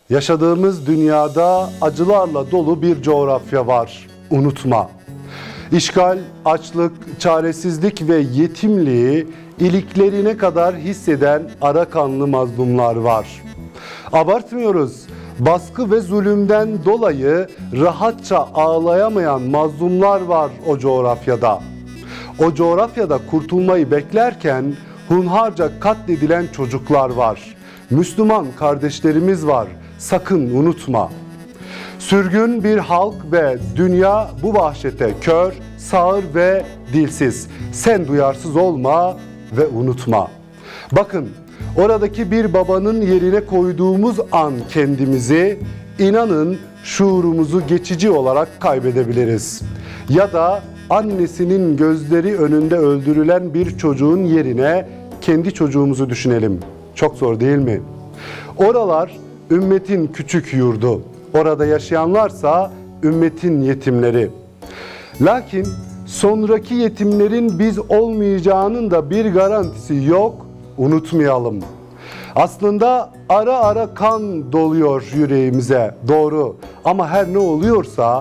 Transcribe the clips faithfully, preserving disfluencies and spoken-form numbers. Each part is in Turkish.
Yaşadığımız dünyada acılarla dolu bir coğrafya var. Unutma. İşgal, açlık, çaresizlik ve yetimliği iliklerine kadar hisseden ara kanlı mazlumlar var. Abartmıyoruz. Baskı ve zulümden dolayı rahatça ağlayamayan mazlumlar var o coğrafyada. O coğrafyada kurtulmayı beklerken hunharca katledilen çocuklar var. Müslüman kardeşlerimiz var. Sakın unutma. Sürgün bir halk ve dünya bu vahşete kör, sağır ve dilsiz. Sen duyarsız olma ve unutma. Bakın, oradaki bir babanın yerine koyduğumuz an kendimizi, inanın şuurumuzu geçici olarak kaybedebiliriz. Ya da annesinin gözleri önünde öldürülen bir çocuğun yerine kendi çocuğumuzu düşünelim. Çok zor değil mi? Oralar ümmetin küçük yurdu. Orada yaşayanlarsa ümmetin yetimleri. Lakin sonraki yetimlerin biz olmayacağının da bir garantisi yok, unutmayalım. Aslında ara ara kan doluyor yüreğimize, doğru. Ama her ne oluyorsa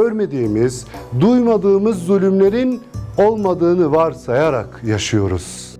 görmediğimiz, duymadığımız zulümlerin olmadığını varsayarak yaşıyoruz.